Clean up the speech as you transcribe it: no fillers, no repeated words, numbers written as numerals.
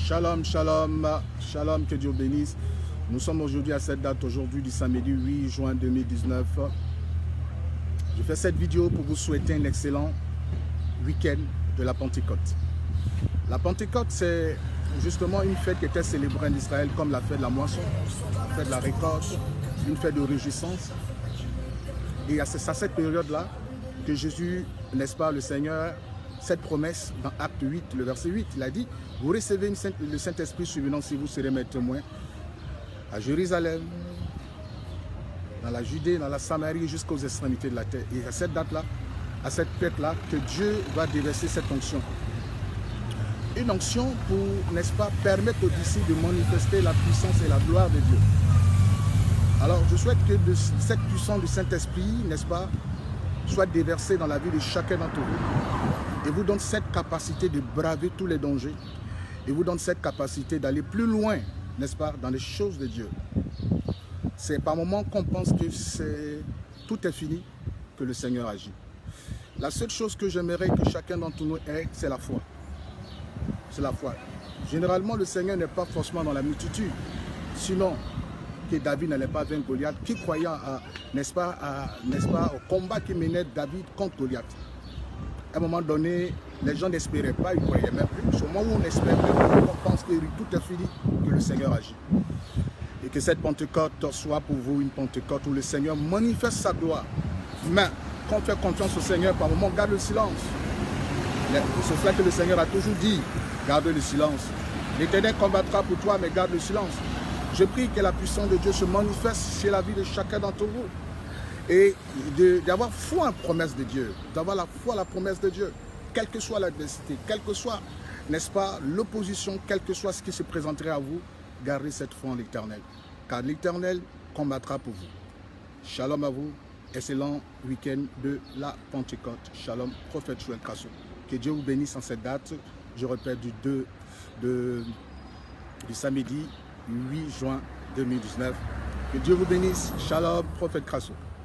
Shalom, shalom, shalom, que Dieu bénisse. Nous sommes aujourd'hui à cette date, aujourd'hui du samedi 8 juin 2019. Je fais cette vidéo pour vous souhaiter un excellent week-end de la Pentecôte. La Pentecôte, c'est justement une fête qui était célébrée en Israël comme la fête de la moisson, la fête de la récolte, une fête de réjouissance. Et c'est à cette période-là que Jésus, n'est-ce pas, le Seigneur, cette promesse dans Acte 8, le verset 8, il a dit, vous recevez le Saint-Esprit survenant si vous serez mes témoins à Jérusalem, dans la Judée, dans la Samarie, jusqu'aux extrémités de la terre. Et à cette date-là, à cette fête-là, que Dieu va déverser cette onction. Une onction pour, n'est-ce pas, permettre aux disciples de manifester la puissance et la gloire de Dieu. Alors, je souhaite que cette puissance du Saint-Esprit, n'est-ce pas, soit déversée dans la vie de chacun d'entre vous. Et vous donne cette capacité de braver tous les dangers. Et vous donne cette capacité d'aller plus loin, n'est-ce pas, dans les choses de Dieu. C'est par moments qu'on pense que tout est fini, que le Seigneur agit. La seule chose que j'aimerais que chacun d'entre nous ait, c'est la foi. C'est la foi. Généralement, le Seigneur n'est pas forcément dans la multitude. Sinon, que David n'allait pas vaincre Goliath, qui croyait, n'est-ce pas, au combat qui menait David contre Goliath. À un moment donné, les gens n'espéraient pas, ils ne croyaient même plus. Au moment où on espère, on pense que tout est fini, que le Seigneur agit. Et que cette Pentecôte soit pour vous une Pentecôte où le Seigneur manifeste sa gloire. Mais quand on fait confiance au Seigneur, par moment, garde le silence. C'est cela que le Seigneur a toujours dit, garde le silence. L'Éternel combattra pour toi, mais garde le silence. Je prie que la puissance de Dieu se manifeste chez la vie de chacun d'entre vous. Et d'avoir foi en la promesse de Dieu, d'avoir la foi en la promesse de Dieu, quelle que soit l'adversité, quelle que soit, n'est-ce pas, l'opposition, quel que soit ce qui se présenterait à vous, gardez cette foi en l'Éternel, car l'Éternel combattra pour vous. Shalom à vous, excellent week-end de la Pentecôte. Shalom, prophète Joël Crasso. Que Dieu vous bénisse en cette date, je répète, du samedi 8 juin 2019. Que Dieu vous bénisse. Shalom, prophète Crasso.